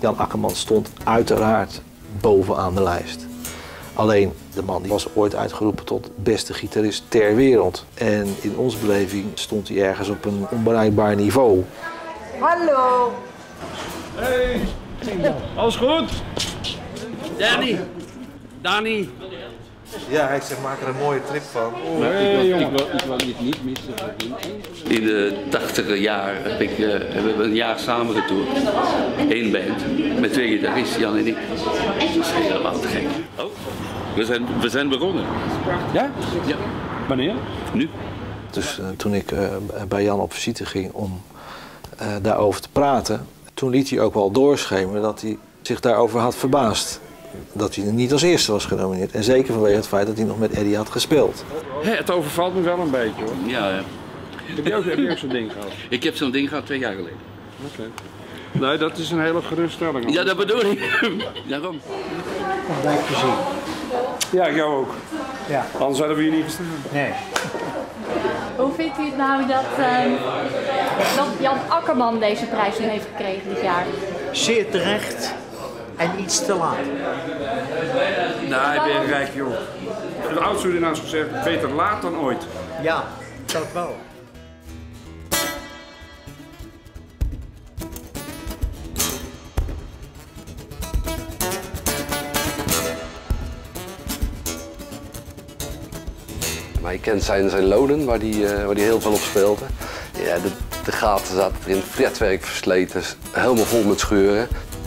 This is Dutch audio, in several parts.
Jan Akkerman stond uiteraard bovenaan de lijst. Alleen, de man die was ooit uitgeroepen tot beste gitarist ter wereld. En in onze beleving stond hij ergens op een onbereikbaar niveau. Hallo! Hey! Alles goed? Danny! Ja, hij zegt, maak er een mooie trip van. Ik wil niet missen. In de 80e jaar hebben we een jaar samen getoerd. Eén band, met 2 gitaristen, Jan en ik. Dat is helemaal te gek. Oh, we zijn begonnen. Ja? Ja. Wanneer? Nu. Dus toen ik bij Jan op visite ging om daarover te praten, toen liet hij ook wel doorschemeren dat hij zich daarover had verbaasd. Dat hij niet als eerste was genomineerd. En zeker vanwege het feit dat hij nog met Eddie had gespeeld. Het overvalt me wel een beetje hoor. Ja. Heb je ook zo'n ding gehad? Ik heb zo'n ding gehad 2 jaar geleden. Oké. Nee, dat is een hele geruststelling. Ja, dat bedoel ik. Daarom. Blijf plezier. Ja, ik jou ook. Ja. Anders hadden we hier niet gestaan. Nee. Hoe vindt u het nou dat Jan Akkerman deze prijs nu heeft gekregen dit jaar? Zeer terecht en iets te laat. Nou, ik ben een rijk jongen. De oud-Surinaams gezegd, beter laat dan ooit. Ja, dat wel. Maar je kent zijn loden, waar die heel veel op speelde. Ja, de gaten zaten erin, fretwerk versleten, helemaal vol met scheuren.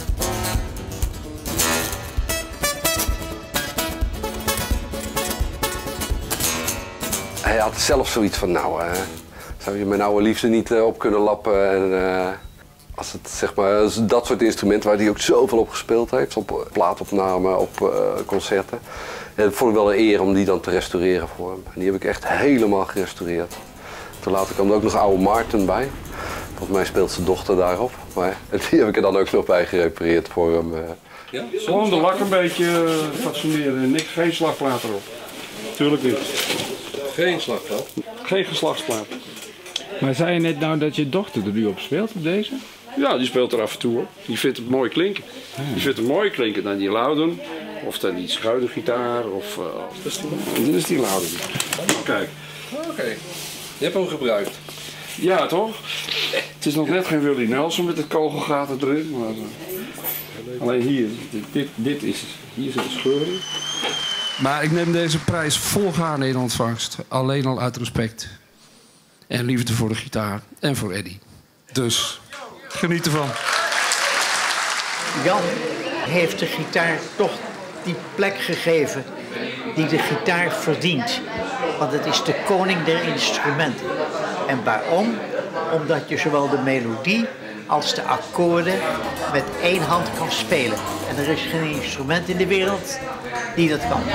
Hij had zelf zoiets van, nou, zou je mijn oude liefde niet op kunnen lappen? En, als het, zeg maar, dat soort instrumenten waar hij ook zoveel op gespeeld heeft, op plaatopnamen, op concerten. En dat vond ik wel een eer om die dan te restaureren voor hem. En die heb ik echt helemaal gerestaureerd. Toen later kwam er ook nog oude Maarten bij. Volgens mij speelt zijn dochter daarop. Maar die heb ik er dan ook nog bij gerepareerd voor hem. Ja? Gewoon de lak een beetje fatsoeneren. Geen slagplaat erop. Tuurlijk niet. Geen slagplaat? Geen geslachtsplaat. Maar zei je net nou dat je dochter er nu op speelt, op deze? Ja, die speelt er af en toe op. Die vindt het mooi klinken. Die vindt het mooi klinken dan die Louden. Of dan die schuidengitaar. Of dit is die Louden. Kijk. Oké. Je hebt hem gebruikt. Ja, toch? Het is nog net geen Willie Nelson met het kogelgaten erin. Maar, alleen hier. Hier zit de scheuring. Maar ik neem deze prijs volgaande in ontvangst. Alleen al uit respect. En liefde voor de gitaar. En voor Eddie. Dus, geniet ervan. Jan heeft de gitaar toch die plek gegeven die de gitaar verdient. Want het is de koning der instrumenten. En waarom? Omdat je zowel de melodie als de akkoorden met 1 hand kan spelen. En er is geen instrument in de wereld die dat kan.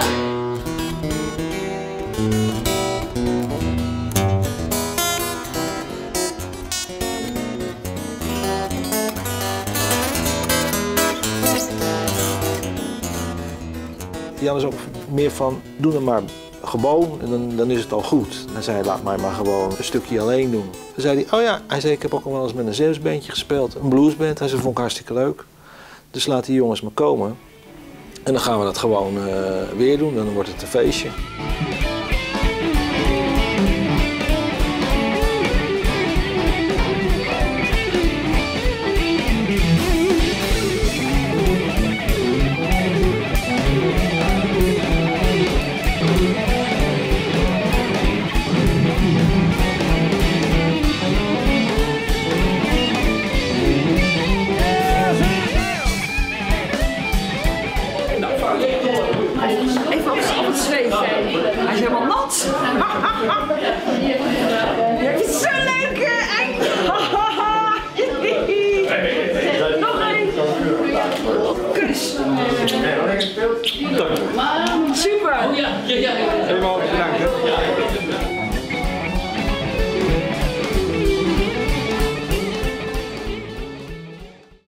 Jan is ook meer van, doe het maar gewoon en dan is het al goed. Dan zei hij, laat mij maar gewoon een stukje alleen doen. Dan zei hij, oh ja, hij zei, ik heb ook wel eens met een zeeuwsbandje gespeeld, een bluesband. Hij zei, vond ik hartstikke leuk. Dus laat die jongens maar komen. En dan gaan we dat gewoon weer doen, dan wordt het een feestje. Even op het zweven. Hij is helemaal nat. Je hebt zo leuk eind. Nog één. Kus. Super.